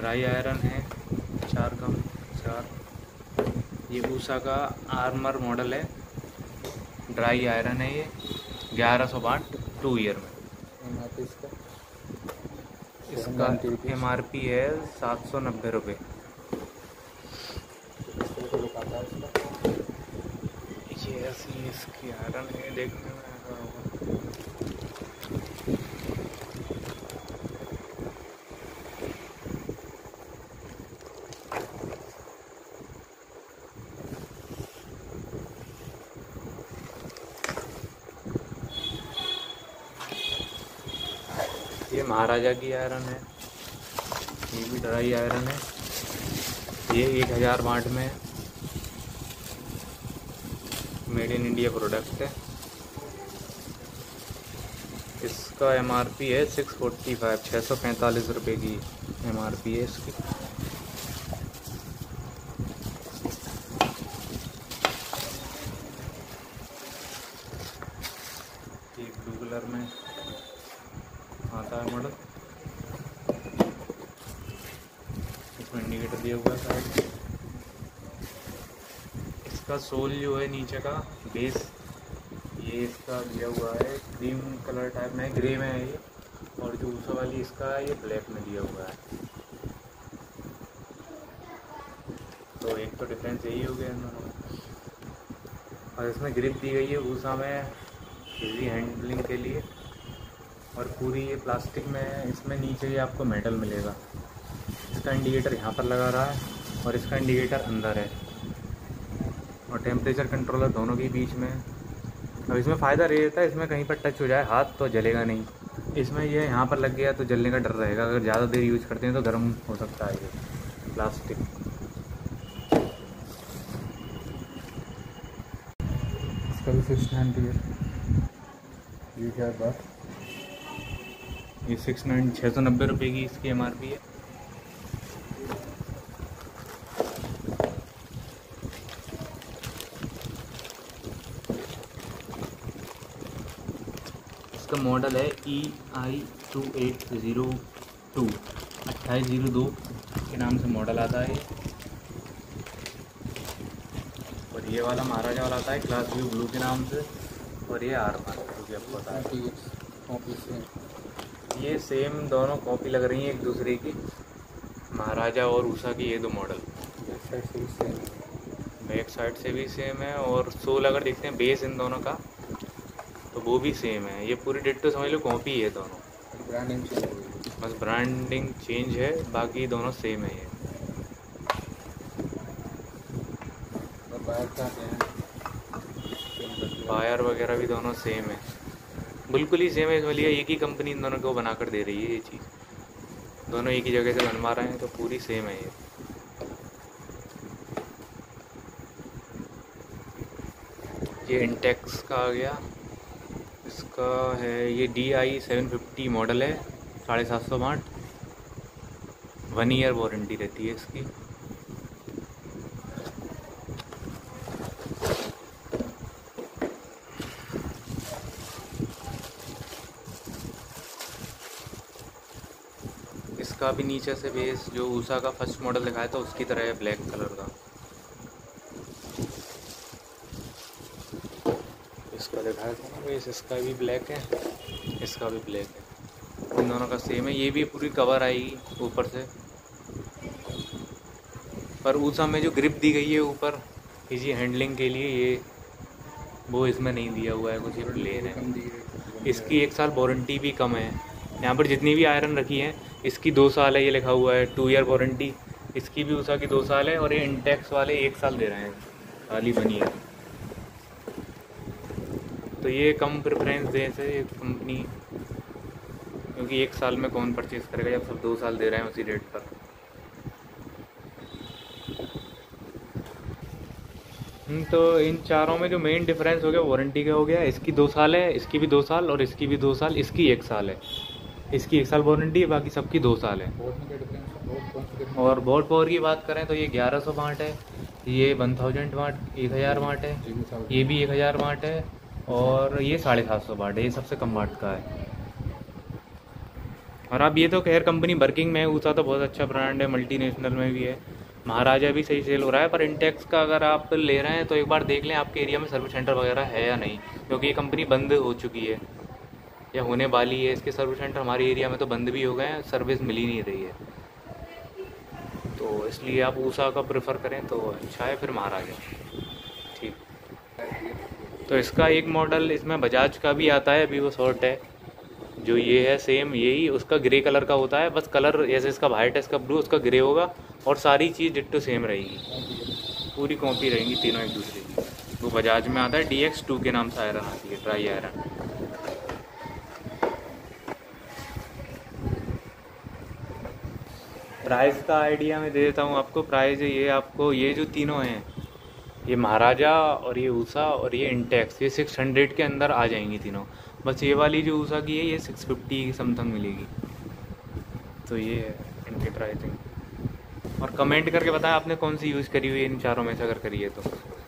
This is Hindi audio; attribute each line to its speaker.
Speaker 1: ड्राई आयरन है 4 कम 4। ये ऊषा का आर्मर मॉडल है, ड्राई आयरन है ये, 1100 वाट 2 ईयर में। इसका MRP है 790 रुपये। ये ऐसी इसकी आयरन है, देखने में ऐसा होगा। ये महाराजा की आयरन है, ये भी ड्राई आयरन है, ये 1000 वाट में है, मेड इन इंडिया प्रोडक्ट है। इसका MRP है 645, 645 रुपये की MRP है इसकी। ये ब्लू कलर में आता है मॉडल, इसमें इंडिकेटर दिया हुआ है साइड। इसका सोल जो है नीचे का बेस, ये इसका दिया हुआ है क्रीम कलर टाइप में, ग्रे में है ये, और जो ऊषा वाली इसका है ये ब्लैक में दिया हुआ है। तो एक तो डिफरेंस यही हो गया इन दोनों में। और इसमें ग्रिप दी गई है ऊषा में इजी हैंडलिंग के लिए, और पूरी ये प्लास्टिक में है। इसमें नीचे ये आपको मेटल मिलेगा। इसका इंडिकेटर यहाँ पर लगा रहा है और इसका इंडिकेटर अंदर है, और टेम्परेचर कंट्रोलर दोनों के बीच में। अब इसमें फ़ायदा ये रहता है, इसमें कहीं पर टच हो जाए हाथ तो जलेगा नहीं। इसमें ये यहाँ पर लग गया तो जलने का डर रहेगा, अगर ज़्यादा देर यूज करते हैं तो गर्म हो सकता है ये प्लास्टिक।
Speaker 2: इसका भी 690 है। ये क्या बात,
Speaker 1: ये 690 रुपये की इसकी MRP है। इसका मॉडल है EI2802, 2802 के नाम से मॉडल आता है। और ये वाला महाराजा वाला आता है क्लास व्यू ब्लू के नाम से, और ये आर्मर जो कि आपको पता है। ये सेम दोनों कॉपी लग रही हैं एक दूसरे की, महाराजा और ऊषा की ये दो मॉडल। बैक साइड से भी सेम है, और सोल अगर देखते हैं बेस इन दोनों का तो वो भी सेम है। ये पूरी डिट्टो समझ लो कॉपी है दोनों,
Speaker 2: ब्रांडिंग
Speaker 1: बस ब्रांडिंग चेंज है, बाकी दोनों सेम है। ये वायर वगैरह भी दोनों सेम है, बिल्कुल ही सेम है। इसलिए एक ही कंपनी इन दोनों को बना कर दे रही है ये चीज़, दोनों एक ही जगह से बनवा रहे हैं तो पूरी सेम है ये। इंटेक्स का आ गया, इसका है ये DI750 मॉडल है, 750 वाट, 1 ईयर वारंटी रहती है इसकी। इसका भी नीचे से बेस जो ऊषा का फर्स्ट मॉडल दिखाया था उसकी तरह है, ब्लैक कलर का। इसका दिखाया था ना बेस, इसका भी ब्लैक है, इसका भी ब्लैक है, इन दोनों का सेम है। ये भी पूरी कवर आएगी ऊपर से, पर ऊषा में जो ग्रिप दी गई है ऊपर इजी हैंडलिंग के लिए, ये वो इसमें नहीं दिया हुआ है, कुछ ये प्लेन है। इसकी 1 साल वारंटी भी कम है। यहाँ पर जितनी भी आयरन रखी है इसकी 2 साल है, ये लिखा हुआ है 2 ईयर वारंटी। इसकी भी ऊषा की 2 साल है, और ये इंटेक्स वाले 1 साल दे रहे हैं खाली बनी है। तो ये कम प्रेफरेंस दे से कंपनी, क्योंकि 1 साल में कौन परचेज़ करेगा जब सब 2 साल दे रहे हैं उसी रेट पर। तो इन चारों में जो मेन डिफरेंस हो गया वारंटी का हो गया। इसकी 2 साल है, इसकी भी 2 साल, और इसकी भी 2 साल, इसकी 1 साल है। इसकी 1 साल वारंटी है, बाकी सबकी 2 साल है। और बोर्ड पावर की बात करें तो ये 1100 वाट है, ये 1000 वाट 1000 वाट है, ये भी 1000 वाट है, और ये 750 वाट है, ये सबसे कम वाट का है। और अब ये तो खैर कंपनी वर्किंग में है, ऊषा तो बहुत अच्छा ब्रांड है, मल्टीनेशनल में भी है, महाराजा भी सही सेल हो रहा है। पर इंटेक्स का अगर आप ले रहे हैं तो एक बार देख लें आपके एरिया में सर्विस सेंटर वगैरह है या नहीं, क्योंकि ये कंपनी बंद हो चुकी है या होने वाली है। इसके सर्विस सेंटर हमारे एरिया में तो बंद भी हो गए हैं, सर्विस मिल ही नहीं रही है। तो इसलिए आप ऊषा का प्रेफर करें तो अच्छा है, फिर महाराजा। ठीक। तो इसका एक मॉडल इसमें बजाज का भी आता है, अभी वो शॉर्ट है, जो ये है सेम यही, उसका ग्रे कलर का होता है, बस कलर जैसे इसका वाइट है इसका ब्लू, उसका ग्रे होगा, और सारी चीज़ डिट्टो सेम रहेगी, पूरी कॉपी रहेंगी तीनों एक दूसरे की। वो बजाज में आता है DX2 के नाम से आयरन आती है, ट्राई आयरन। प्राइस का आइडिया मैं दे देता हूँ आपको। प्राइस ये आपको, ये जो तीनों हैं, ये महाराजा और ये ऊषा और ये इंटेक्स, ये 600 के अंदर आ जाएंगी तीनों। बस ये वाली जो ऊषा की है ये 650 की समथिंग मिलेगी। तो ये है इनकी प्राइसिंग। और कमेंट करके बताएं आपने कौन सी यूज़ करी हुई है इन चारों में से, अगर करी है तो।